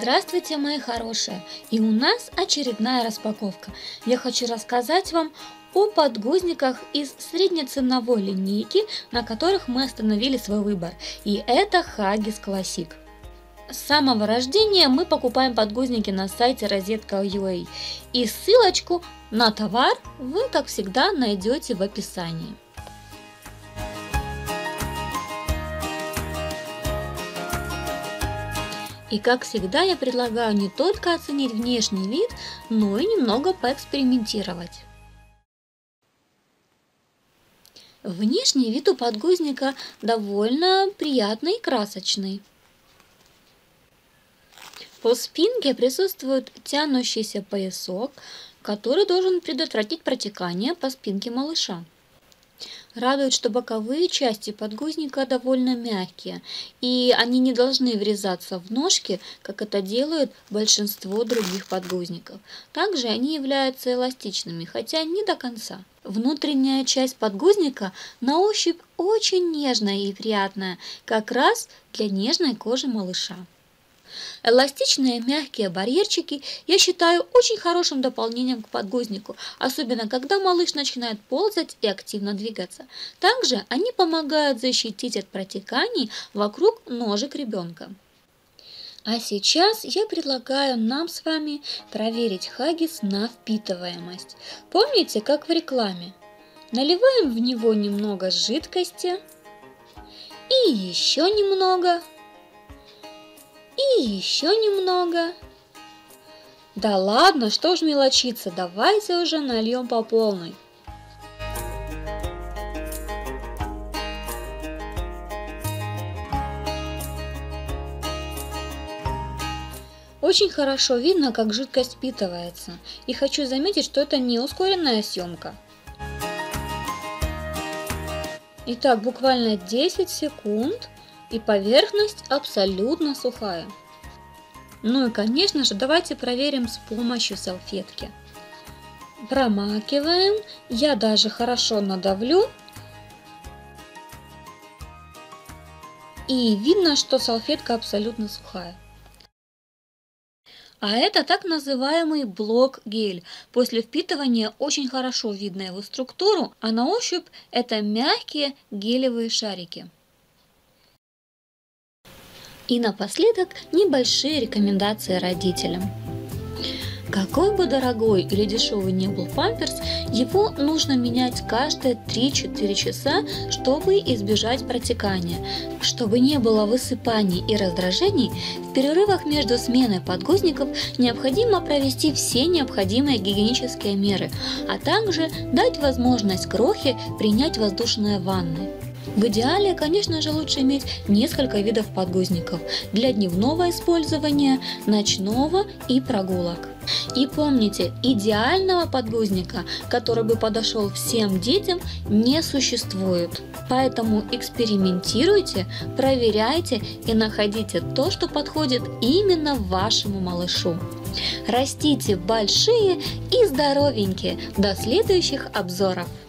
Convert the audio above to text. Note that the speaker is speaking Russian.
Здравствуйте, мои хорошие! И у нас очередная распаковка. Я хочу рассказать вам о подгузниках из среднеценовой линейки, на которых мы остановили свой выбор. И это Huggies Classic. С самого рождения мы покупаем подгузники на сайте Розетка.ua. И ссылочку на товар вы, как всегда, найдете в описании. И как всегда я предлагаю не только оценить внешний вид, но и немного поэкспериментировать. Внешний вид у подгузника довольно приятный и красочный. По спинке присутствует тянущийся поясок, который должен предотвратить протекание по спинке малыша. Радует, что боковые части подгузника довольно мягкие, и они не должны врезаться в ножки, как это делают большинство других подгузников. Также они являются эластичными, хотя не до конца. Внутренняя часть подгузника на ощупь очень нежная и приятная, как раз для нежной кожи малыша. Эластичные мягкие барьерчики я считаю очень хорошим дополнением к подгузнику, особенно когда малыш начинает ползать и активно двигаться. Также они помогают защитить от протеканий вокруг ножек ребенка. А сейчас я предлагаю нам с вами проверить Huggies на впитываемость. Помните, как в рекламе? Наливаем в него немного жидкости и еще немного. И еще немного. Да ладно, что ж мелочиться, давайте уже нальем по полной. Очень хорошо видно, как жидкость впитывается. И хочу заметить, что это не ускоренная съемка. Итак, буквально 10 секунд. И поверхность абсолютно сухая. Ну и, конечно же, давайте проверим с помощью салфетки. Промакиваем. Я даже хорошо надавлю. И видно, что салфетка абсолютно сухая. А это так называемый блок-гель. После впитывания очень хорошо видно его структуру, а на ощупь это мягкие гелевые шарики. И напоследок небольшие рекомендации родителям. Какой бы дорогой или дешевый ни был памперс, его нужно менять каждые 3-4 часа, чтобы избежать протекания. Чтобы не было высыпаний и раздражений, в перерывах между сменой подгузников необходимо провести все необходимые гигиенические меры, а также дать возможность крохе принять воздушные ванны. В идеале, конечно же, лучше иметь несколько видов подгузников для дневного использования, ночного и прогулок. И помните, идеального подгузника, который бы подошел всем детям, не существует. Поэтому экспериментируйте, проверяйте и находите то, что подходит именно вашему малышу. Растите большие и здоровенькие. До следующих обзоров!